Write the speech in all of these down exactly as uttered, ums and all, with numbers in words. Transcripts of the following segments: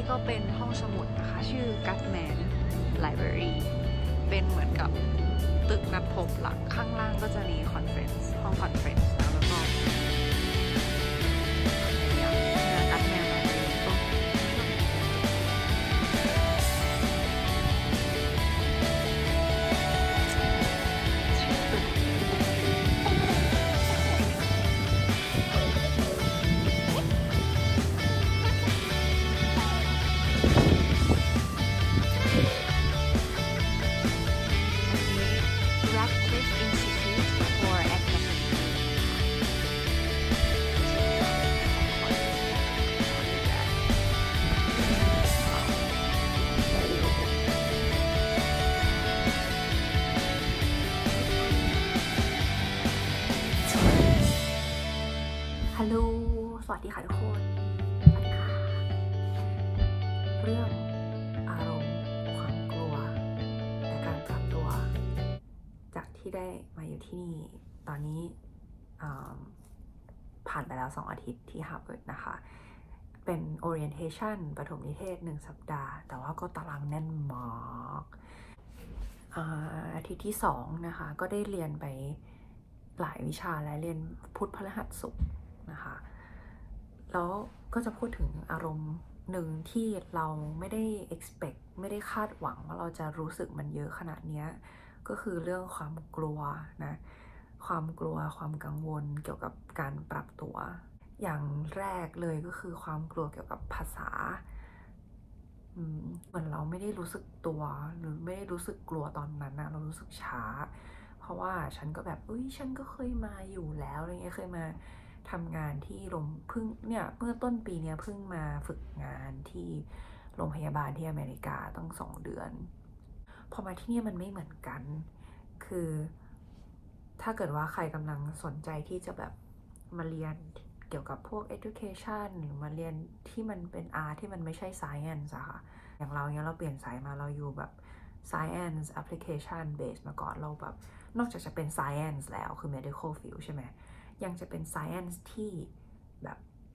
นี่ก็เป็นห้องสมุดนะคะชื่อ Gutman Library เป็นเหมือนกับตึกนัดพบหลังข้างล่างก็จะมีคอนเฟรนซ์ห้องคอนเฟรนซ์นะแล้วก็ฮัลโหลสวัสดีค่ะทุกคนสวัสดีค่ะเรื่องอารมณ์ความกลัวและการปรับตัวจากที่ได้มาอยู่ที่นี่ตอนนี้ผ่านไปแล้วสองอาทิตย์ที่ Harvard นะคะเป็น orientation ประถมนิเทศหนึ่งสัปดาห์แต่ว่าก็ตารางแน่นมากอาทิตย์ที่สองนะคะก็ได้เรียนไปหลายวิชาและเรียนพุธพฤหัสศุกร์นะคะแล้วก็จะพูดถึงอารมณ์หนึ่งที่เราไม่ได้ expect ไม่ได้คาดหวังว่าเราจะรู้สึกมันเยอะขนาดนี้ก็คือเรื่องความกลัวนะความกลัวความกังวลเกี่ยวกับการปรับตัวอย่างแรกเลยก็คือความกลัวเกี่ยวกับภาษาเหมือนเราไม่ได้รู้สึกตัวหรือไม่ได้รู้สึกกลัวตอนนั้นนะเรารู้สึกช้าเพราะว่าฉันก็แบบเอ้ยฉันก็เคยมาอยู่แล้วอะไรเงี้ยเคยมาทำงานที่โรงเพิ่งเนี่ยเมื่อต้นปีเนี้ยเพิ่งมาฝึกงานที่โรงพยาบาลที่อเมริกาตั้งสองเดือนพอมาที่นี่มันไม่เหมือนกันคือถ้าเกิดว่าใครกำลังสนใจที่จะแบบมาเรียนเกี่ยวกับพวก education หรือมาเรียนที่มันเป็น art ที่มันไม่ใช่ science อะค่ะอย่างเราเนี้ยเราเปลี่ยนสายมาเราอยู่แบบ science application base มาก่อนเราแบบนอกจากจะเป็น science แล้วคือ medical field ใช่ไหมยังจะเป็น science ที่แบบ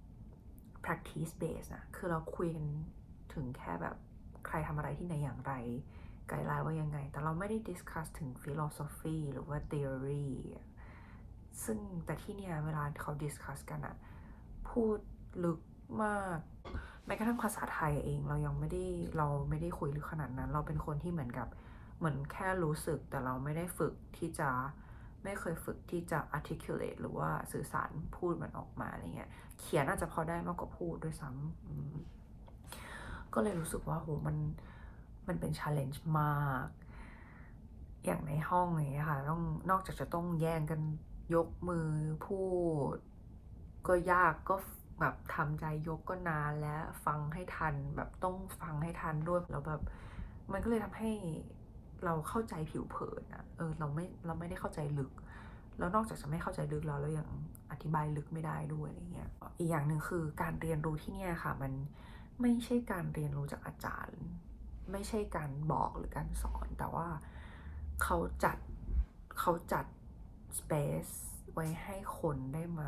practice base นะคือเราคุยกันถึงแค่แบบใครทำอะไรที่ไหนอย่างไรไกด์ไลน์ว่ายังไงแต่เราไม่ได้ discuss ถึง philosophy หรือว่า theory ซึ่งแต่ที่เนี่ยเวลาเขา discuss กันอะพูดลึกมากแม้กระทั่งภาษาไทยเองเรายังไม่ได้เราไม่ได้คุยลึกขนาดนั้นเราเป็นคนที่เหมือนกับเหมือนแค่รู้สึกแต่เราไม่ได้ฝึกที่จะไม่เคยฝึกที่จะ articulate หรือว่าสื่อสารพูดมันออกมาอะไรเงี้ยเขียนอาจจะพอได้มากกว่าพูดด้วยซ้ำก็เลยรู้สึกว่าโหมันมันเป็น challenge มากอย่างในห้องอย่างเงี้ยค่ะต้องนอกจากจะต้องแย่งกันยกมือพูดก็ยากก็แบบทำใจยกก็นานแล้วฟังให้ทันแบบต้องฟังให้ทันด้วยแล้วแบบมันก็เลยทำให้เราเข้าใจผิวเผินอะเออเราไม่เราไม่ได้เข้าใจลึกแล้วนอกจากจะไม่เข้าใจลึกแล้วเรายังอธิบายลึกไม่ได้ด้วยอะไรเงี้ยอีกอย่างหนึ่งคือการเรียนรู้ที่เนี่ยค่ะมันไม่ใช่การเรียนรู้จากอาจารย์ไม่ใช่การบอกหรือการสอนแต่ว่าเขาจัดเขาจัด space ไว้ให้คนได้มา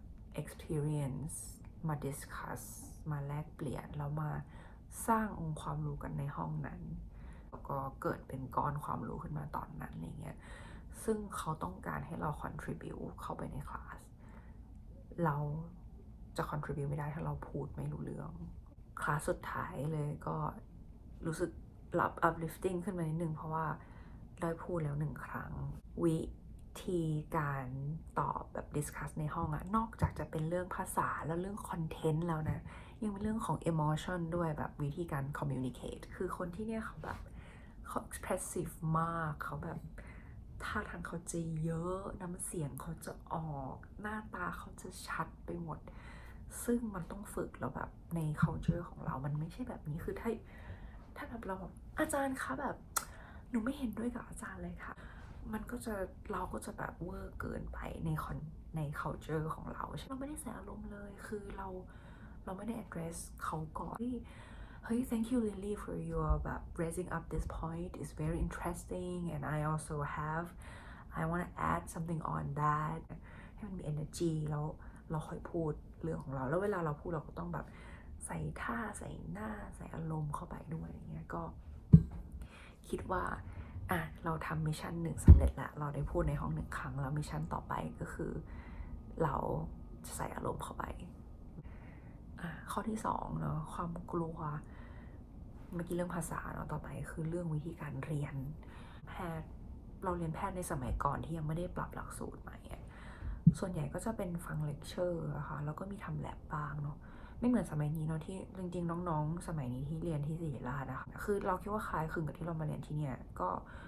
experience มา discuss มาแลกเปลี่ยนแล้วมาสร้างองค์ความรู้กันในห้องนั้นแล้วก็เกิดเป็นก้อนความรู้ขึ้นมาตอนนั้นอะไรเงี้ยซึ่งเขาต้องการให้เรา contribute เข้าไปในคลาสเราจะ contribute ไม่ได้ถ้าเราพูดไม่รู้เรื่องคลาสสุดท้ายเลยก็รู้สึกรับ uplifting ขึ้นมานิดนึงเพราะว่าได้พูดแล้วหนึ่งครั้งวิธีการตอบแบบ discuss ในห้องอะนอกจากจะเป็นเรื่องภาษาแล้วเรื่อง content แล้วนะยังเป็นเรื่องของ emotion ด้วยแบบวิธีการ communicate คือคนที่เนี่ยเขาแบบเขา expressive มากเขาแบบท่าทางเขาจะเยอะน้ำเสียงเขาจะออกหน้าตาเขาจะชัดไปหมดซึ่งมันต้องฝึกแล้วแบบใน culture ของเรามันไม่ใช่แบบนี้คือถ้าถ้าแบบเราแบบอาจารย์คะแบบหนูไม่เห็นด้วยกับอาจารย์เลยค่ะมันก็จะเราก็จะแบบเวอร์เกินไปในคอนใน culture ของเราใช่ไหมเราไม่ได้ใส่อารมณ์เลยคือเราเราไม่ได้ address เขาก่อนเฮ้ย thank you Lily for your แบบ raising up this point is very interesting and I also have I want to add something on that ให้มันมี energy แล้วเราค่อยพูดเรื่องของเราแล้วเวลาเราพูดเราก็ต้องแบบใส่ท่าใส่หน้าใส่อารมณ์เข้าไปด้วยอย่างเงี้ยก็คิดว่าอ่ะเราทำมิชชั่นหนึ่งสำเร็จแล้วเราได้พูดในห้องหนึ่งครั้งแล้วมิชชั่นต่อไปก็คือเราจะใส่อารมณ์เข้าไปอ่ะข้อที่สองเนาะความกลัวเมื่อกี้เรื่องภาษาเนาะต่อไปคือเรื่องวิธีการเรียนแพทย์เราเรียนแพทย์ในสมัยก่อนที่ยังไม่ได้ปรับหลักสูตรใหม่ส่วนใหญ่ก็จะเป็นฟังเลคเชอร์อะค่ะแล้วก็มีทำแลบบ้างเนาะไม่เหมือนสมัยนี้เนาะที่จริงๆน้องๆสมัยนี้ที่เรียนที่ศิริราชนะคะคือเราคิดว่าคล้ายคลึงกับที่เรามาเรียนที่เนี่ยก็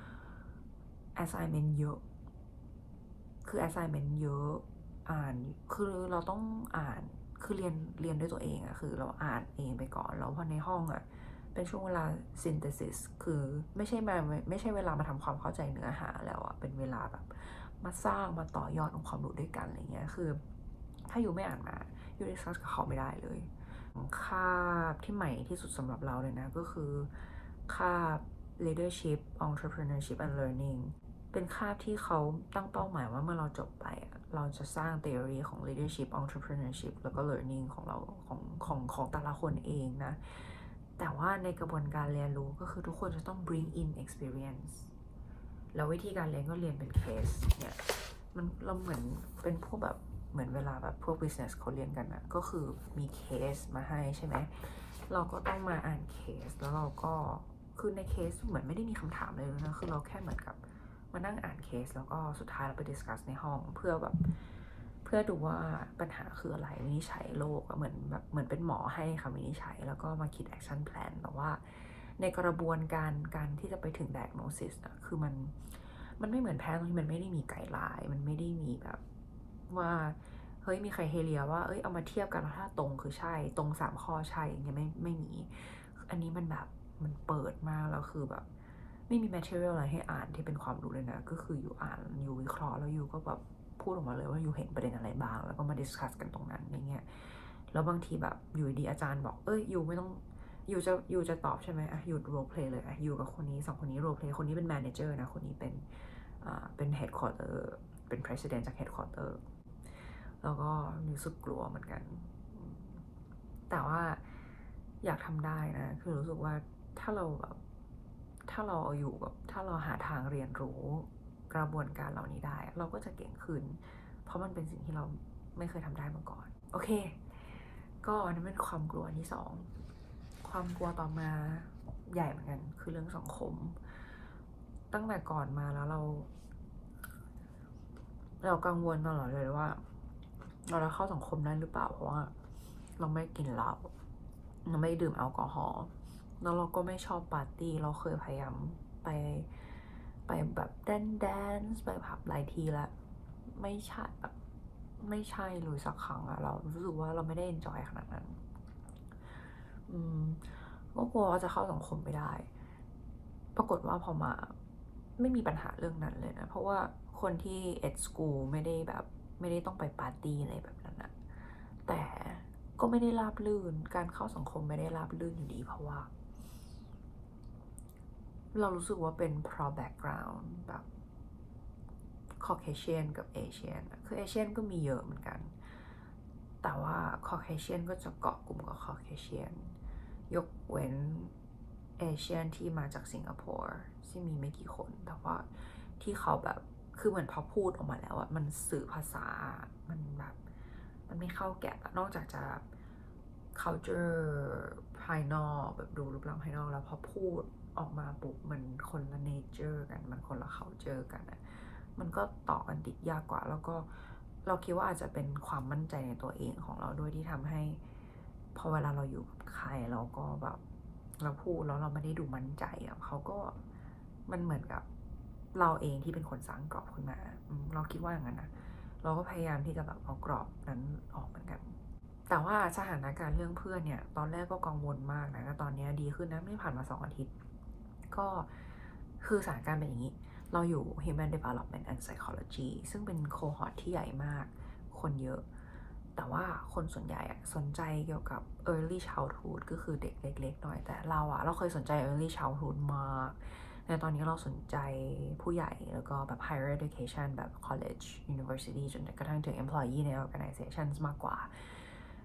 assignment เยอะคือ assignment เยอะอ่านคือเราต้องอ่านคือเรียนเรียนด้วยตัวเองอะคือเราอ่านเองไปก่อนแล้วพอในห้องอะเป็นช่วงเวลา synthesis คือไม่ใช่มาไม่ใช่เวลามาทำความเข้าใจเนื้อหาแล้วอะเป็นเวลาแบบมาสร้างมาต่อยอดองค์ความรู้ด้วยกันอะไรเงี้ยคือถ้าอยู่ไม่อ่านมาอยู่ดิสคัสกับเขาไม่ได้เลยคาบที่ใหม่ที่สุดสำหรับเราเลยนะก็คือคาบ leadership entrepreneurship and learning เป็นคาบที่เขาตั้งเป้าหมายว่าเมื่อเราจบไปเราจะสร้าง theory ของ leadership entrepreneurship แล้วก็ learning ของเราของของของแต่ละคนเองนะแต่ว่าในกระบวนการเรียนรู้ก็คือทุกคนจะต้อง bring in experience แล้ววิธีการเรียนก็เรียนเป็นเคสเนี่ยมันเราเหมือนเป็นพวกแบบเหมือนเวลาแบบพวก business เขาเรียนกันนะก็คือมีเคสมาให้ใช่ไหมเราก็ต้องมาอ่านเคสแล้วเราก็คือในเคสเหมือนไม่ได้มีคำถามเลยนะคือเราแค่เหมือนกับมานั่งอ่านเคสแล้วก็สุดท้ายเราไปดิสคัสในห้องเพื่อแบบเพื่อดูว่าปัญหาคืออะไรวินิจฉัยโรคเหมือนแบบเหมือนเป็นหมอให้คำวินิจฉัยแล้วก็มาคิด action plan แต่ว่าในกระบวนการการที่จะไปถึง diagnosis นะคือมันมันไม่เหมือนแพทย์ที่มันไม่ได้มีไกด์ไลน์มันไม่ได้มีแบบว่าเฮ้ยมีใครเฮเลียว่าเอ้ยเอามาเทียบกันถ้าตรงคือใช่ตรงสามข้อใช่อย่างเงี้ยไม่ไม่มีอันนี้มันแบบมันเปิดมากแล้วคือแบบไม่มี material อะไรให้อ่านที่เป็นความรู้เลยนะก็คืออยู่อ่านอยู่วิเคราะห์แล้วอยู่ก็แบบพูดออกมาเลยว่าอยู่เห็นประเด็นอะไรบ้างแล้วก็มาดิสคัสกันตรงนั้นอย่างเงี้ยแล้วบางทีแบบอยู่ดีอาจารย์บอกเอ้ยอยู่ไม่ต้องอยู่จะอยู่จะตอบใช่ไหมอ่ะอยู่ role play เลยอ่ะอยู่กับคนนี้สองคนนี้ role play คนนี้เป็น manager นะคนนี้เป็นอ่าเป็น headquarter เป็น president จาก headquarter แล้วก็รู้สึกกลัวเหมือนกันแต่ว่าอยากทำได้นะคือรู้สึกว่าถ้าเราแบบถ้าเราอยู่แบบถ้าเราหาทางเรียนรู้กระบวนการเหล่านี้ได้เราก็จะเก่งขึ้นเพราะมันเป็นสิ่งที่เราไม่เคยทำได้มาก่อนโอเคก็นั่นเป็นความกลัวที่สองความกลัวต่อมาใหญ่เหมือนกันคือเรื่องสังคมตั้งแต่ก่อนมาแล้วเราเรากังวลตลอดเลยว่าเราจะเข้าสังคมได้หรือเปล่าเพราะว่าเราไม่กินเหล้าเราไม่ดื่มแอลกอฮอล์แล้วเราก็ไม่ชอบปาร์ตี้เราเคยพยายามไปไปแบบแดนแดนซ์ไปผับหลายทีแล้วไม่ใช่แบบไม่ใช่เลยสักครั้งอะเรารู้สึกว่าเราไม่ได้เอนจอยขนาดนั้นอืมก็กลัวว่าจะเข้าสังคมไม่ได้ปรากฏว่าพอมาไม่มีปัญหาเรื่องนั้นเลยนะเพราะว่าคนที่เอ็ดสกูลไม่ได้แบบไม่ได้ต้องไปปาร์ตี้อะไรแบบนั้นนะแต่ก็ไม่ได้ราบลื่นการเข้าสังคมไม่ได้ราบลื่นอยู่ดีเพราะว่าเรารู้สึกว่าเป็นเพราะ background แบบ Caucasian กับ Asian คือ Asian ก็มีเยอะเหมือนกันแต่ว่า Caucasian ก็จะเกาะกลุ่มกับ Caucasian ยกเว้น Asian ที่มาจากสิงคโปร์ที่มีไม่กี่คนแต่ว่าที่เขาแบบคือเหมือนพอพูดออกมาแล้วอะมันสื่อภาษามันแบบมันไม่เข้าแกะนอกจากจะ culture ภายนอกแบบดูรูปร่างภายนอกแล้วพอพูดออกมาปุ๊บมันคนละ nature กันมันคนละ culture กันอะมันก็ต่อกันติดยากกว่าแล้วก็เราคิดว่าอาจจะเป็นความมั่นใจในตัวเองของเราด้วยที่ทำให้พอเวลาเราอยู่กับใครเราก็แบบเราพูดแล้วเราไม่ได้ดูมั่นใจอะเขาก็มันเหมือนกับเราเองที่เป็นคนสร้างกรอบขึ้นมาเราคิดว่าอย่างนั้นนะเราก็พยายามที่จะแบบเอากรอบนั้นออกเหมือนกันแต่ว่าสถานการณ์เรื่องเพื่อนเนี่ยตอนแรกก็กังวลมากนะตอนนี้ดีขึ้นนะไม่ผ่านมาสองอาทิตย์ก็คือสถานการณ์เป็นอย่างนี้เราอยู่ Human Development and Psychology ซึ่งเป็นโคฮอร์ทที่ใหญ่มากคนเยอะแต่ว่าคนส่วนใหญ่อะสนใจเกี่ยวกับ Early Childhood ก็คือเด็กเล็กๆหน่อยแต่เราอะเราเคยสนใจ Early Childhood มากในตอนนี้เราสนใจผู้ใหญ่แล้วก็แบบ Higher Education แบบ College University จนกระทั่งถึง Employee ใน Organizations มากกว่า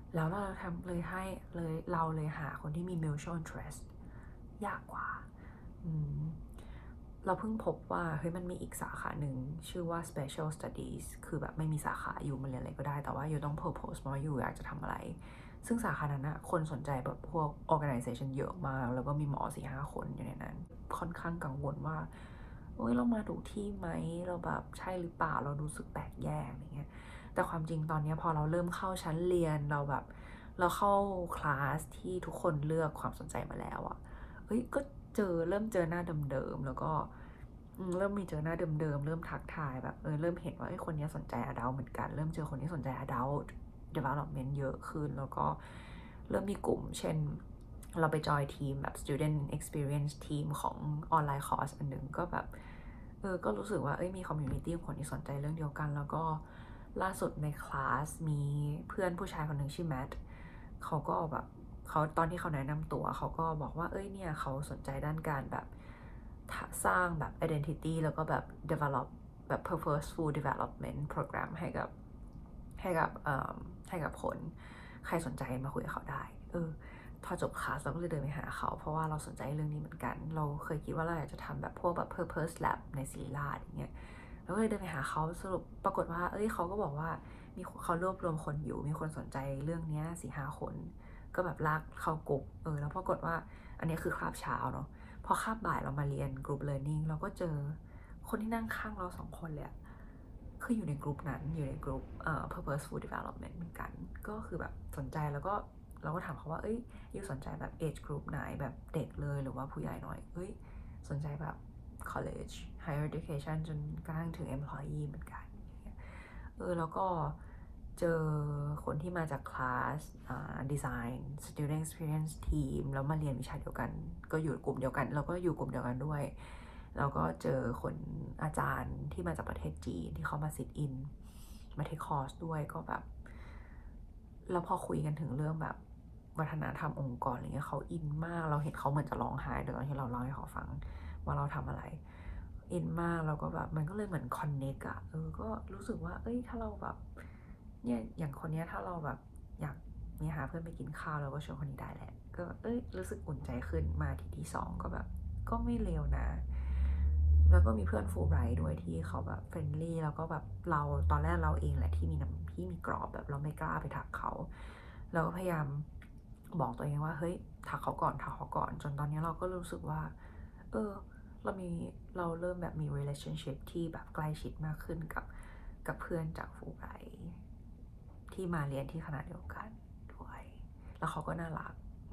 แล้วเราทำเลยให้เลยเราเลยหาคนที่มี mutual interest ยากกว่าอืมเราเพิ่งพบว่าเฮ้ยมันมีอีกสาขาหนึ่งชื่อว่า special studies คือแบบไม่มีสาขาอยู่มาเรียนอะไรก็ได้แต่ว่าอยู่ต้อง purpose ว่าอยู่อยากจะทำอะไรซึ่งสาขานั้นนะคนสนใจแบบพวก organization เยอะมากแล้วก็มีหมอสี่ห้าคนอยู่ในนั้นค่อนข้างกังวลว่าเอ้ยเรามาถูกที่ไหมเราแบบใช่หรือเปล่าเรารู้สึกแปลกแยกอะไรเงี้ยแต่ความจริงตอนนี้พอเราเริ่มเข้าชั้นเรียนเราแบบเราเข้าคลาสที่ทุกคนเลือกความสนใจมาแล้วอะเฮ้ยก็เจอเริ่มเจอหน้าเดิมๆแล้วก็เริ่มมีเจอหน้าเดิมๆเริ่มทักทายแบบเออเริ่มเห็นว่าไอ้คนนี้สนใจ adult เหมือนกันเริ่มเจอคนที่สนใจ adult development เยอะขึ้นแล้วก็เริ่มมีกลุ่มเช่นเราไปจอยทีมแบบ student experience ทีมของออนไลน์คอร์สอันหนึ่งก็แบบเออก็รู้สึกว่าเอ้ยมี community ของคนที่สนใจเรื่องเดียวกันแล้วก็ล่าสุดในคลาสมีเพื่อนผู้ชายคนหนึ่งชื่อแมทเขาก็แบบเขาตอนที่เขาแนะนำตัวเขาก็บอกว่าเอ้ยเนี่ยเขาสนใจด้านการแบบสร้างแบบ identity แล้วก็แบบ develop แบบ purposeful development program ให้กับให้กับให้กับคนใครสนใจมาคุยกับเขาได้เออพอจบคลาสเราก็เลยเดินไปหาเขาเพราะว่าเราสนใจเรื่องนี้เหมือนกันเราเคยคิดว่าเราอยากจะทำแบบพวกแบบ purpose lab ในศิริราชอย่างเงี้ยเราก็เลยเดินไปหาเขาสรุปปรากฏว่าเอ้ยเขาก็บอกว่ามีเขารวบรวมคนอยู่มีคนสนใจเรื่องนี้สี่ห้าคนก็แบบลากเข้ากลุ่มเออแล้วปรากฏว่าอันนี้คือคาบเช้าเนาะพอคาบบ่ายเรามาเรียน group learning เราก็เจอคนที่นั่งข้างเราสองคนเลยคืออยู่ในกลุ่มนั้นอยู่ในกลุ่มเอ่อ purposeful development เหมือนกันก็คือแบบสนใจแล้วก็เราก็ถามเขาว่าเอ้ยยูสนใจแบบ age group ไหนแบบเด็กเลยหรือว่าผู้ใหญ่หน่อยเอ้ยสนใจแบบ college higher education จนกระทั่งถึง employee เหมือนกันเออแล้วก็เจอคนที่มาจากคลาส design student experience team แล้วมาเรียนวิชาเดียวกันก็อยู่กลุ่มเดียวกันแล้วก็อยู่กลุ่มเดียวกันด้วยแล้วก็เจอคนอาจารย์ที่มาจากประเทศจีนที่เขามาซิทอินมาเทคคอร์สด้วยก็แบบแล้วพอคุยกันถึงเรื่องแบบวัฒนธรรมองค์กรอะไรเงี้ยเขาอินมากเราเห็นเขาเหมือนจะร้องไห้ตอนที่เราเล่าให้เขาฟังว่าเราทำอะไรอินมากแล้วก็แบบมันก็เลยเหมือนคอนเนคอะเออก็รู้สึกว่าเอ้ยถ้าเราแบบเนี่ยอย่างคนนี้ถ้าเราแบบอยากมีหาเพื่อนไปกินข้าวเราก็ชวนคนนี้ได้แหละก็เอ้ยรู้สึกอุ่นใจขึ้นมาทีที่สองก็แบบก็ไม่เลวนะแล้วก็มีเพื่อนฟูไบรท์ด้วยที่เขาแบบเฟรนลี่แล้วก็แบบเราตอนแรกเราเองแหละที่มีน้ำที่มีกรอบแบบเราไม่กล้าไปทักเขาเราก็พยายามบอกตัวเองว่าเฮ้ยทักเขาก่อนทักเขาก่อนจนตอนนี้เราก็รู้สึกว่าเออเรามีเราเริ่มแบบมี relationship ที่แบบใกล้ชิดมากขึ้นกับกับเพื่อนจากฟูไบรท์ที่มาเรียนที่คณะเดียวกันด้วยแล้วเขาก็น่ารัก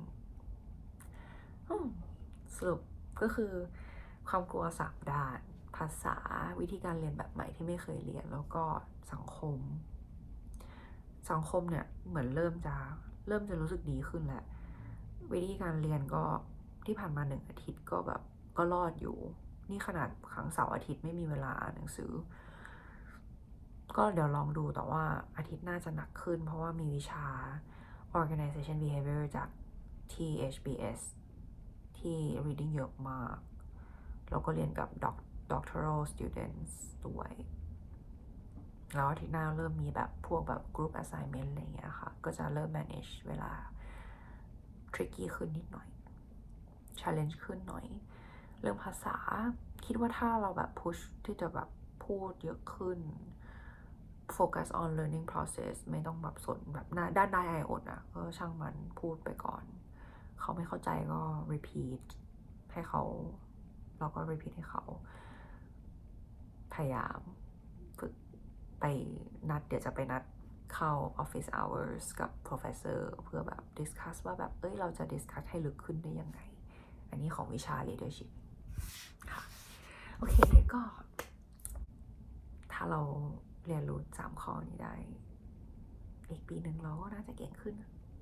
สรุปก็คือความกลัวสามด้านภาษาวิธีการเรียนแบบใหม่ที่ไม่เคยเรียนแล้วก็สังคมสังคมเนี่ยเหมือนเริ่มจะเริ่มจะรู้สึกดีขึ้นแล้ววิธีการเรียนก็ที่ผ่านมาหนึ่งอาทิตย์ก็แบบก็รอดอยู่นี่ขนาดครั้งเสาร์อาทิตย์ไม่มีเวลาอ่านหนังสือก็เดี๋ยวลองดูแต่ว่าอาทิตย์หน้าจะหนักขึ้นเพราะว่ามีวิชา organization behavior จากที่ เอช บี เอส ที่ reading เยอะมากแล้วก็เรียนกับ doctoral students ด้วยแล้วอาทิตย์หน้าเริ่มมีแบบพวกแบบ group assignment อะไรเงี้ยค่ะก็จะเริ่ม manage เวลา tricky ขึ้นนิดหน่อย challenge ขึ้นหน่อยเรื่องภาษาคิดว่าถ้าเราแบบ push ที่จะแบบพูดเยอะขึ้น focus on learning process ไม่ต้องแบบสนแบบด้านได้ไออดอ่ะก็ช่างมันพูดไปก่อนเขาไม่เข้าใจก็ repeat ให้เขาเราก็ repeat ให้เขาพยายามฝึกไปนัดเดี๋ยวจะไปนัดเข้า office hours กับ professor เพื่อแบบ discuss ว่าแบบเอ้ยเราจะ discuss ให้ลึกขึ้นได้ยังไงอันนี้ของวิชา leadership ค่ะโอเคก็ถ้าเราเรียนรู้สามข้อนี้ได้อีกปีหนึ่งเราก็น่าจะเก่งขึ้น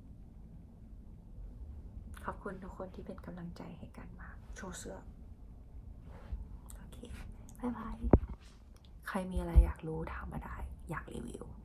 ขอบคุณทุกคนที่เป็นกำลังใจให้กันมาโชว์เสื้อโอเคบ๊ายบายใครมีอะไรอยากรู้ถามมาได้อยากรีวิว